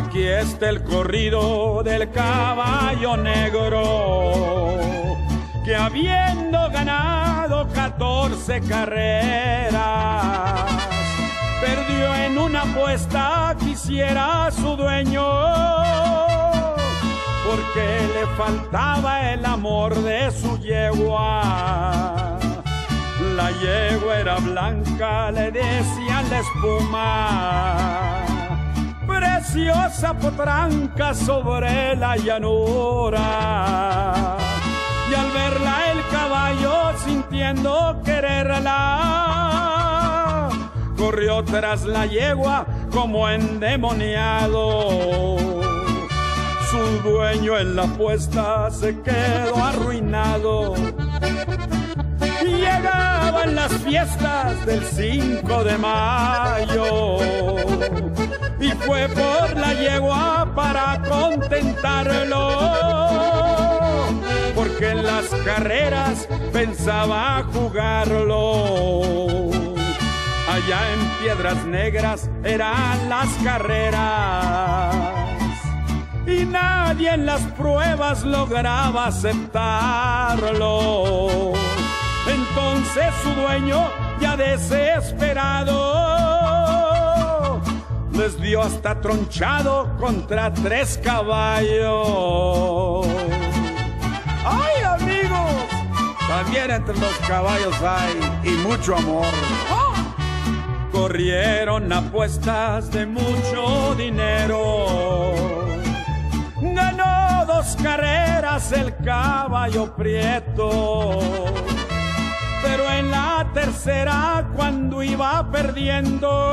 Aquí está el corrido del caballo negro, que habiendo ganado 14 carreras, perdió en una apuesta que hiciera su dueño, porque le faltaba el amor de su yegua. La yegua era blanca, le decían la espuma, preciosa potranca sobre la llanura. Y al verla el caballo, sintiendo quererla, corrió tras la yegua como endemoniado. Su dueño en la apuesta se quedó arruinado. Llegaban las fiestas del 5 de mayo y fue por la yegua para contentarlo, porque en las carreras pensaba jugarlo. Allá en Piedras Negras eran las carreras y nadie en las pruebas lograba aceptarlo. Entonces su dueño, ya desesperado, les dio hasta tronchado contra 3 caballos. ¡Ay, amigos! También entre los caballos hay y mucho amor. ¡Oh! Corrieron apuestas de mucho dinero. Ganó 2 carreras el caballo prieto, pero en la tercera, cuando iba perdiendo,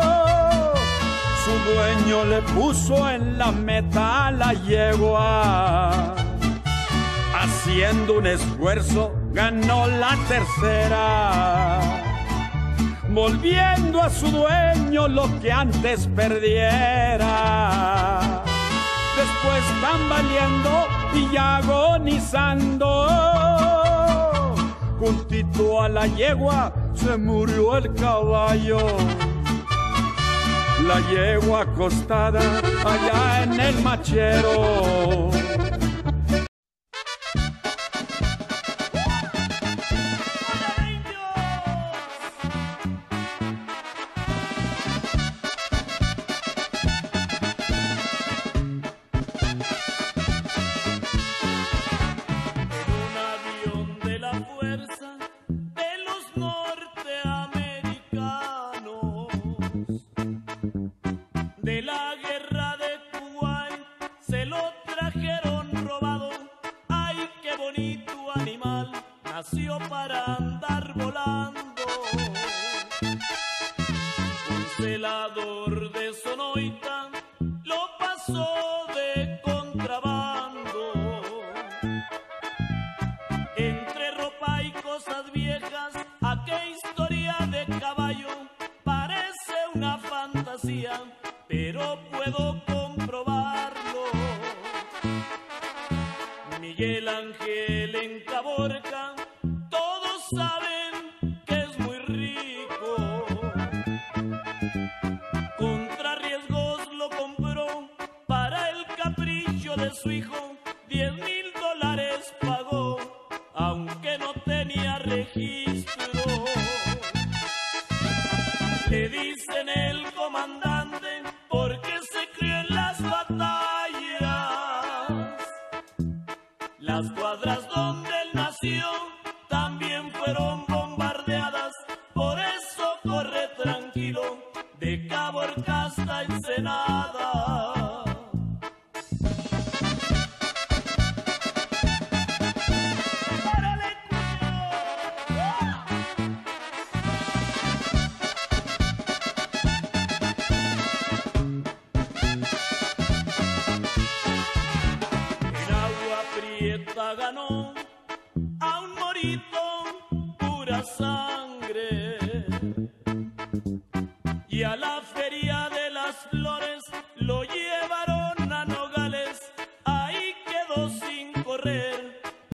su dueño le puso en la meta a la yegua. Haciendo un esfuerzo, ganó la tercera, volviendo a su dueño lo que antes perdiera. Después tambaleando y ya agonizando, juntito a la yegua se murió el caballo. La yegua acostada allá en el machero. De la guerra de Kuwait se lo trajeron robado. Ay, qué bonito animal, nació para andar volando. Un celador de Sonoita lo pasó de contrabando. Entre ropa y cosas viejas, aquella historia de caballo parece una fantasía, pero puedo comprobarlo. Miguel Ángel en Caborca, todos saben que es muy rico. Contra riesgos lo compró para el capricho de su hijo. $10,000 pagó, aunque no tenía registro. Le dicen el comandante porque se crió en las batallas. Las cuadras donde él nació también fueron bombardeadas. Por eso corre tranquilo de Caborca hasta Ensenada. Ganó a un morito Curazao.